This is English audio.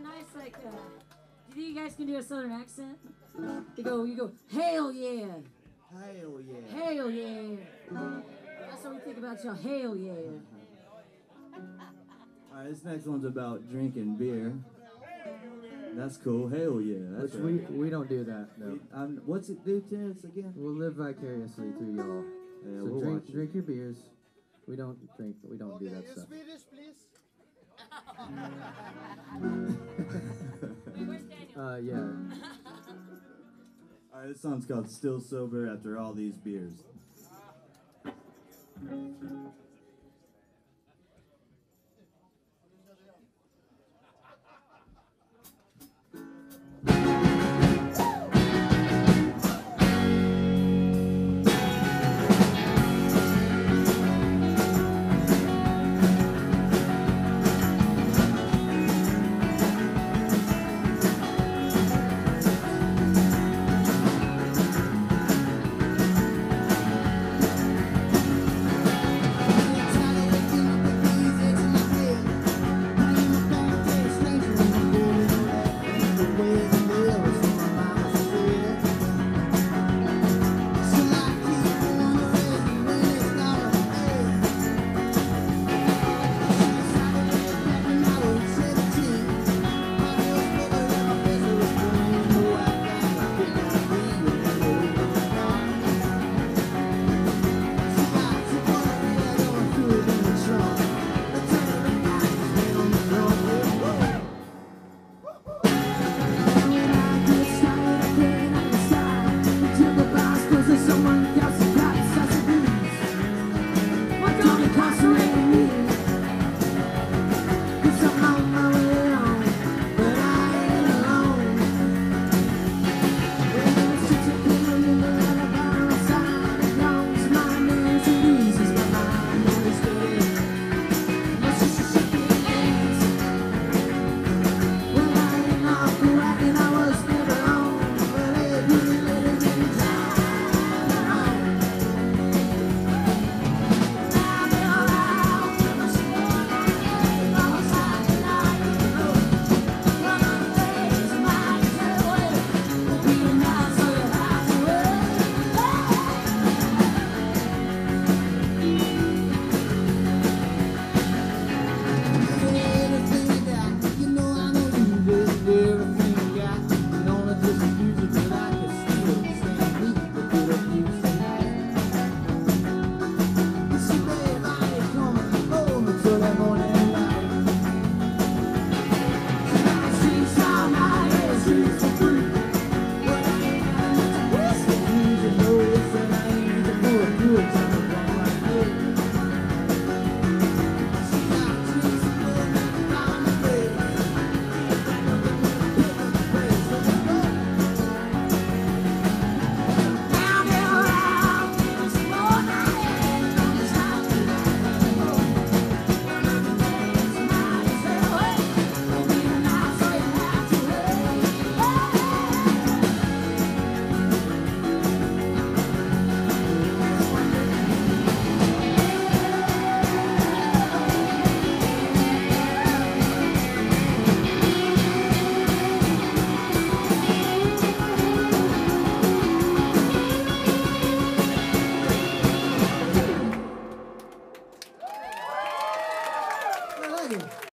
nice, like, do you think you guys can do a southern accent? You go, hell yeah! Hell yeah. Hell yeah! That's what we think about y'all, hell yeah! Alright, this next one's about drinking beer. That's cool, hell yeah. That's Which we don't do that, no. What's it do to us again? We'll live vicariously through y'all. Yeah, So we'll drink your beers. We don't do that stuff. Swedish, please. Where's Daniel? Yeah. Alright, this song's called Still Sober After All These Beers.